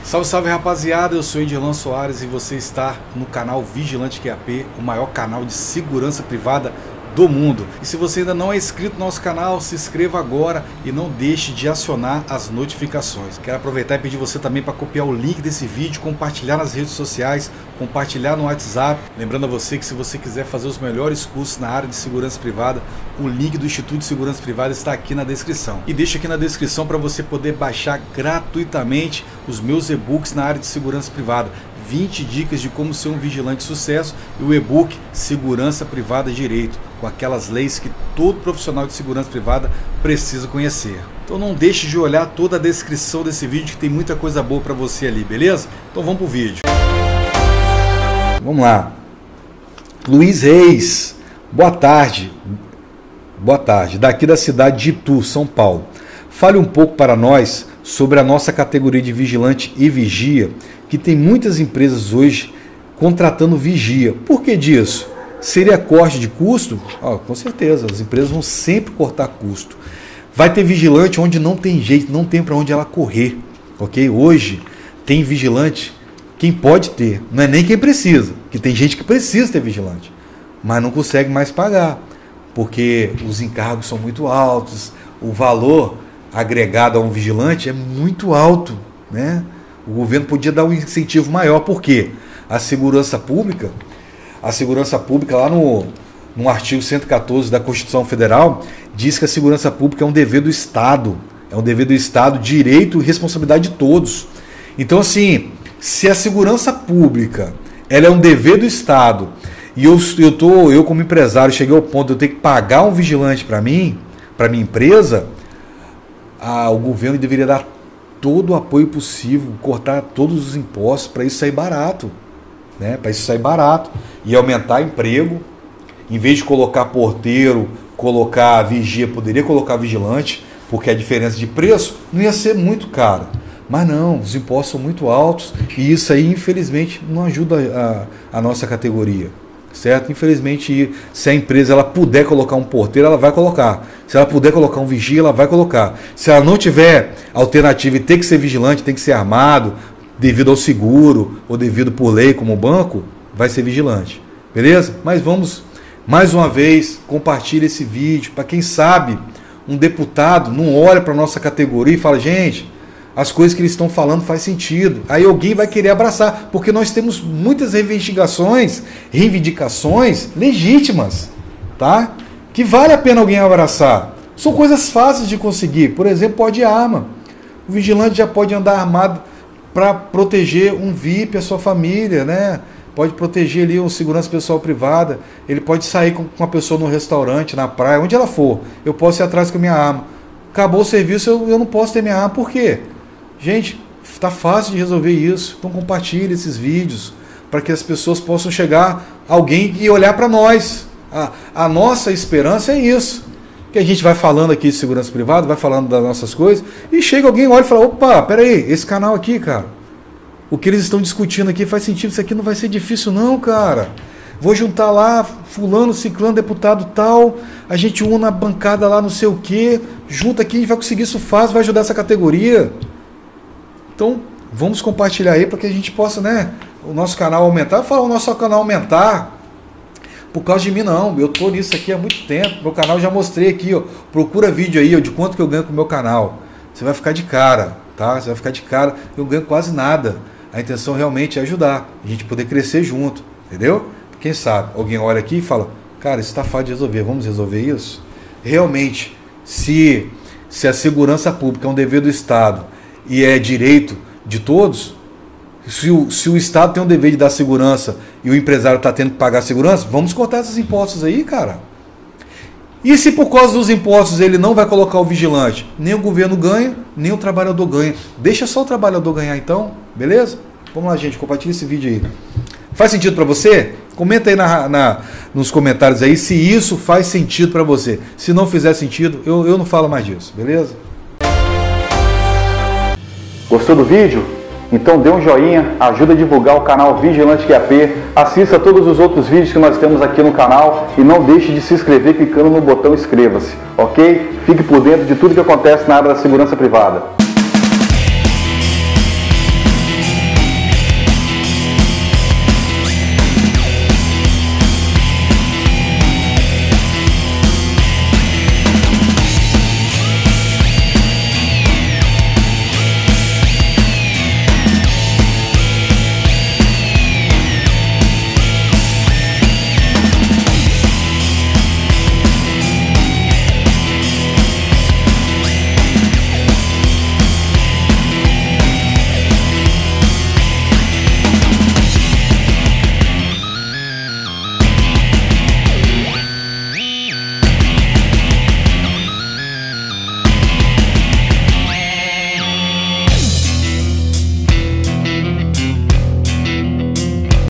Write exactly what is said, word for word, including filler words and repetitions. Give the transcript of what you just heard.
Salve, salve rapaziada, eu sou Edirlan Soares e você está no canal Vigilante Q A P, o maior canal de segurança privada do mundo. E se você ainda não é inscrito no nosso canal, se inscreva agora e não deixe de acionar as notificações. Quero aproveitar e pedir você também para copiar o link desse vídeo, compartilhar nas redes sociais, compartilhar no WhatsApp. Lembrando a você que se você quiser fazer os melhores cursos na área de segurança privada, o link do Instituto de Segurança Privada está aqui na descrição. E deixa aqui na descrição para você poder baixar gratuitamente os meus e-books na área de segurança privada. vinte dicas de como ser um vigilante de sucesso e o e-book Segurança Privada Direito, com aquelas leis que todo profissional de segurança privada precisa conhecer. Então não deixe de olhar toda a descrição desse vídeo que tem muita coisa boa para você ali, beleza? Então vamos pro vídeo. Vamos lá. Luiz Reis, boa tarde. Boa tarde, daqui da cidade de Itu, São Paulo. Fale um pouco para nós sobre a nossa categoria de vigilante e vigia, que tem muitas empresas hoje contratando vigia. Por que disso? Seria corte de custo? Oh, com certeza, as empresas vão sempre cortar custo. Vai ter vigilante onde não tem jeito, não tem para onde ela correr, ok? Hoje tem vigilante quem pode ter, não é nem quem precisa, que tem gente que precisa ter vigilante, mas não consegue mais pagar, porque os encargos são muito altos, o valor agregado a um vigilante é muito alto, né? O governo podia dar um incentivo maior, porque a segurança pública, a segurança pública lá no, no artigo cento e quatorze da Constituição Federal, diz que a segurança pública é um dever do Estado, é um dever do Estado, direito e responsabilidade de todos. Então assim, se a segurança pública ela é um dever do Estado, e eu, eu, tô, eu como empresário cheguei ao ponto de eu ter que pagar um vigilante para mim, para minha empresa, a, o governo deveria dar todo o apoio possível, cortar todos os impostos para isso sair barato, né? Para isso sair barato e aumentar emprego. Em vez de colocar porteiro, colocar vigia, poderia colocar vigilante, porque a diferença de preço não ia ser muito cara. Mas não, os impostos são muito altos e isso aí, infelizmente, não ajuda a, a nossa categoria. Certo? Infelizmente, se a empresa ela puder colocar um porteiro, ela vai colocar. Se ela puder colocar um vigia, ela vai colocar. Se ela não tiver alternativa e ter que ser vigilante, tem que ser armado, devido ao seguro ou devido por lei, como o banco, vai ser vigilante. Beleza? Mas vamos, mais uma vez, compartilhar esse vídeo para quem sabe um deputado não olha para a nossa categoria e fala, gente, as coisas que eles estão falando faz sentido. Aí alguém vai querer abraçar, porque nós temos muitas reivindicações, reivindicações legítimas, tá? Que vale a pena alguém abraçar. São coisas fáceis de conseguir. Por exemplo, pode arma. O vigilante já pode andar armado para proteger um V I P, a sua família, né? Pode proteger ali um segurança pessoal privada. Ele pode sair com uma pessoa no restaurante, na praia, onde ela for. Eu posso ir atrás com a minha arma. Acabou o serviço, eu, eu não posso ter minha arma. Por quê? Gente, está fácil de resolver isso. Então compartilhe esses vídeos para que as pessoas possam chegar, alguém e olhar para nós. A, a nossa esperança é isso. Que a gente vai falando aqui de segurança privada, vai falando das nossas coisas, e chega alguém, olha e fala, opa, peraí, esse canal aqui, cara, o que eles estão discutindo aqui faz sentido, isso aqui não vai ser difícil não, cara. Vou juntar lá, fulano, ciclano, deputado tal, a gente une a bancada lá, não sei o quê, junta aqui, a gente vai conseguir isso fácil, vai ajudar essa categoria. Então, vamos compartilhar aí para que a gente possa, né, o nosso canal aumentar. Eu falo o nosso canal aumentar por causa de mim, não. Eu tô nisso aqui há muito tempo. Meu canal já mostrei aqui, ó. Procura vídeo aí, ó, de quanto que eu ganho com o meu canal. Você vai ficar de cara, tá? Você vai ficar de cara. Eu ganho quase nada. A intenção realmente é ajudar, a gente poder crescer junto, entendeu? Quem sabe, alguém olha aqui e fala, cara, isso tá fácil de resolver, vamos resolver isso? Realmente, se, se a segurança pública é um dever do Estado e é direito de todos, se o, se o Estado tem um dever de dar segurança e o empresário está tendo que pagar segurança, vamos cortar esses impostos aí, cara. E se por causa dos impostos ele não vai colocar o vigilante? Nem o governo ganha, nem o trabalhador ganha. Deixa só o trabalhador ganhar então, beleza? Vamos lá, gente, compartilha esse vídeo aí. Faz sentido para você? Comenta aí na, na, nos comentários aí se isso faz sentido para você. Se não fizer sentido, eu, eu não falo mais disso, beleza? Gostou do vídeo? Então dê um joinha, ajuda a divulgar o canal Vigilante Q A P, assista todos os outros vídeos que nós temos aqui no canal e não deixe de se inscrever clicando no botão inscreva-se, ok? Fique por dentro de tudo que acontece na área da segurança privada.